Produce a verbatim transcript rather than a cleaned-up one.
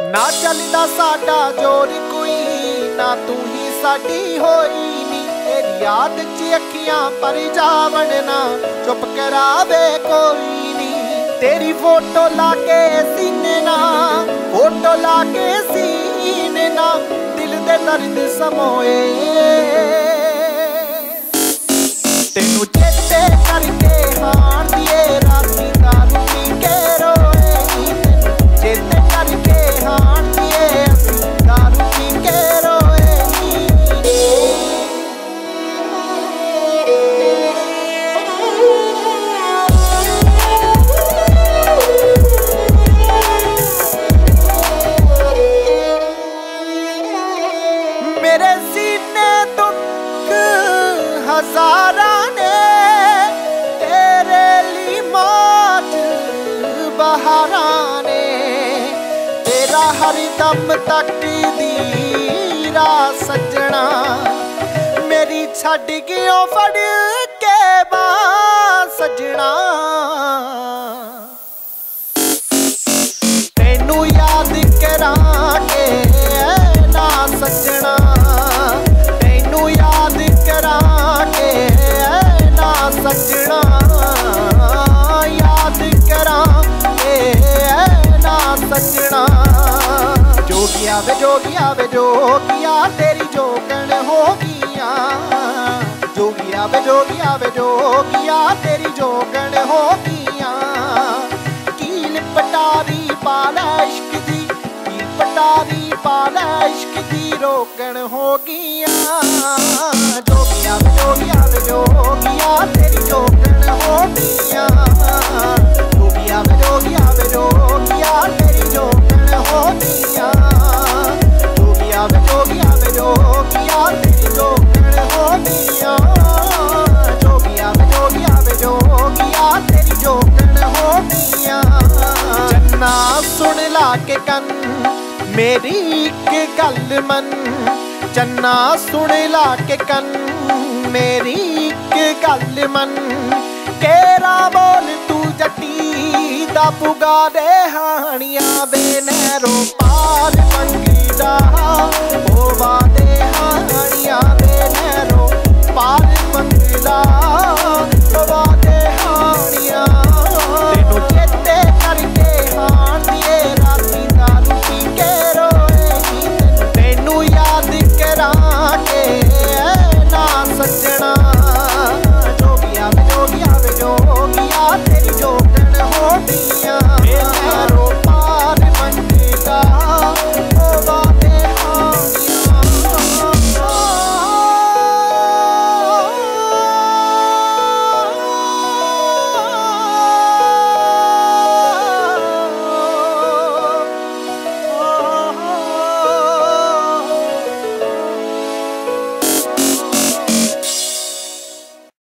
ना चलदा साडा जोर कोई, ना तू ही साडी होई नी। तेरी याद च अखियां पर जावन ना चुप करावे कोई नी। तेरी फोटो लाके सीने ना, फोटो लाके सीने ना, दिल दे दर्द समोए। तेनू चेते करके हार दिए राती दारू पी के रोए नी। तेनू चेते करके हार दिए दारू पी के रोए नी। मेरे सीने दुख हजारा ने, तेरे ली मौज बहारा ने। तेरा हर दम तक दी राह सजना, मेरी छड़ गयो फड़ के बां सजना। तेनू याद करा के ना सजना, तेनू याद करा के ना सजना, याद करा के ना सजना। जोगिया वे जोगिया वे जोगिया तेरी जोगन हो गिया। जोगिया वे जोगिया वे जोगिया तेरी जोगन हो गिया। कील पटारी पाला इश्क दी, कील पटारी पाला इश्क दी रोकन हो गिया। जोगिया वे जोगिया वे जोगिया तेरी जोगन हो गिया। जोगिया वे जोगिया वे जोगिया तेरी जोगन हो गिया। जोगिया वे जोगिया वे जोगिया तेरी जोगन हो गिया। जोगिया वे जोगिया वे जोगिया तेरी जोगन हो गिया। चन्ना सुन ला के कन मेरी एक गल मन, चन्ना सुन ला के कन मेरी एक गल मन। केरा बोल तू जटी दा पुगा दे हानिया वे नैरो पार मंगी दा होवा दे।